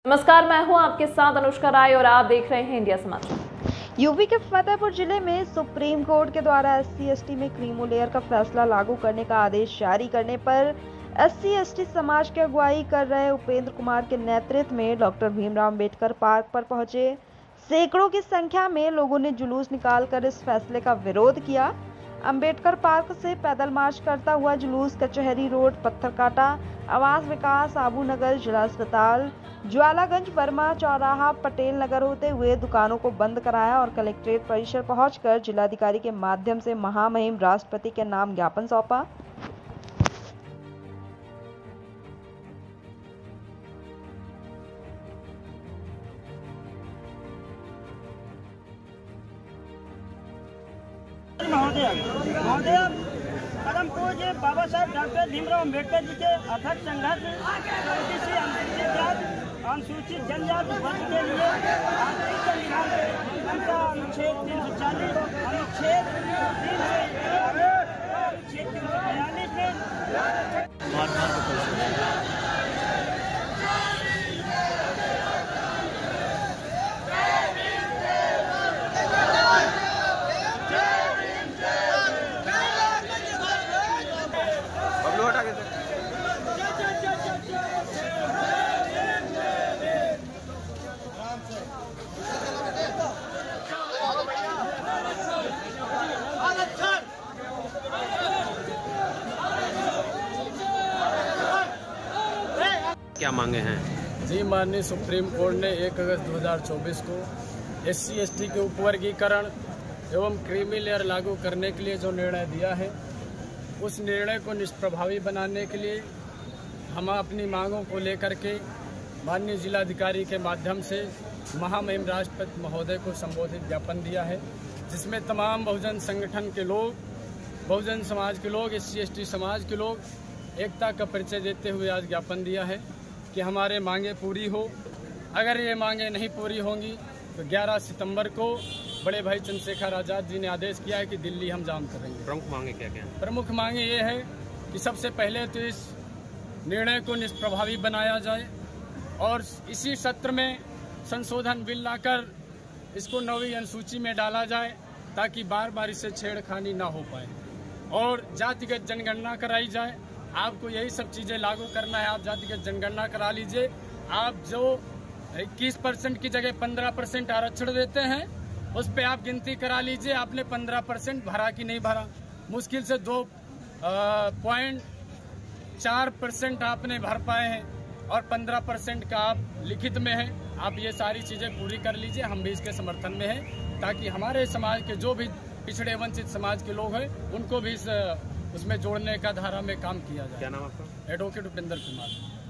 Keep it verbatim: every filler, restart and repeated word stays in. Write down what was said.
नमस्कार, मैं हूं आपके साथ अनुष्का राय और आप देख रहे हैं इंडिया समाचार। यूपी के फतेहपुर जिले में सुप्रीम कोर्ट के द्वारा एस सी एस टी में क्रीमी लेयर का फैसला लागू करने का आदेश जारी करने पर एस सी एस टी समाज की अगुवाई कर रहे उपेंद्र कुमार के नेतृत्व में डॉक्टर भीमराव अंबेडकर पार्क पर पहुंचे सैकड़ों की संख्या में लोगों ने जुलूस निकालकर इस फैसले का विरोध किया। अंबेडकर पार्क से पैदल मार्च करता हुआ जुलूस कचहरी रोड, पत्थरकाटा, आवास विकास, आबू नगर, जिला अस्पताल, ज्वालागंज, वर्मा चौराहा, पटेल नगर होते हुए दुकानों को बंद कराया और कलेक्ट्रेट परिसर पहुंचकर जिलाधिकारी के माध्यम से महामहिम राष्ट्रपति के नाम ज्ञापन सौंपा। महोदय महोदय परम पूज्य बाबा साहब डॉक्टर भीमराव अम्बेडकर जी के अथक संघर्ष प्रगतिशील अनुसूचित जाति अनुसूचित जनजाति वर्ग के लिए आंतरिक संविधान के अनुच्छेद तीन सौ चालीस अनुच्छेद तीन सौ अनुच्छेद तीन सौ बयालीस में क्या मांगे हैं? जी, माननीय सुप्रीम कोर्ट ने एक अगस्त दो हज़ार चौबीस को एस सी एस टी के उपवर्गीकरण एवं क्रीमी लेयर लागू करने के लिए जो निर्णय दिया है, उस निर्णय को निष्प्रभावी बनाने के लिए हम अपनी मांगों को लेकर के माननीय जिलाधिकारी के माध्यम से महामहिम राष्ट्रपति महोदय को संबोधित ज्ञापन दिया है, जिसमें तमाम बहुजन संगठन के लोग, बहुजन समाज के लोग, एस सी एस टी समाज के लोग एकता का परिचय देते हुए आज ज्ञापन दिया है कि हमारे मांगे पूरी हो। अगर ये मांगे नहीं पूरी होंगी तो ग्यारह सितंबर को बड़े भाई चंद्रशेखर आजाद जी ने आदेश किया है कि दिल्ली हम जाम करेंगे। प्रमुख मांगे क्या क्या हैं? प्रमुख मांगे ये है कि सबसे पहले तो इस निर्णय को निष्प्रभावी बनाया जाए और इसी सत्र में संशोधन बिल लाकर इसको नवीं अनुसूची में डाला जाए ताकि बार बार इससे छेड़खानी ना हो पाए और जातिगत जनगणना कराई जाए। आपको यही सब चीज़ें लागू करना है, आप जातिगत जनगणना करा लीजिए। आप जो इक्कीस परसेंट की जगह पंद्रह परसेंट आरक्षण देते हैं, उस पे आप गिनती करा लीजिए आपने पंद्रह परसेंट भरा कि नहीं भरा। मुश्किल से दो पॉइंट चार परसेंट आपने भर पाए हैं और पंद्रह परसेंट का आप लिखित में है। आप ये सारी चीज़ें पूरी कर लीजिए, हम भी इसके समर्थन में हैं ताकि हमारे समाज के जो भी पिछड़े वंचित समाज के लोग हैं उनको भी इस उसमें जोड़ने का धारा में काम किया जाए। क्या नाम आपका? एडवोकेट उपेंद्र कुमार।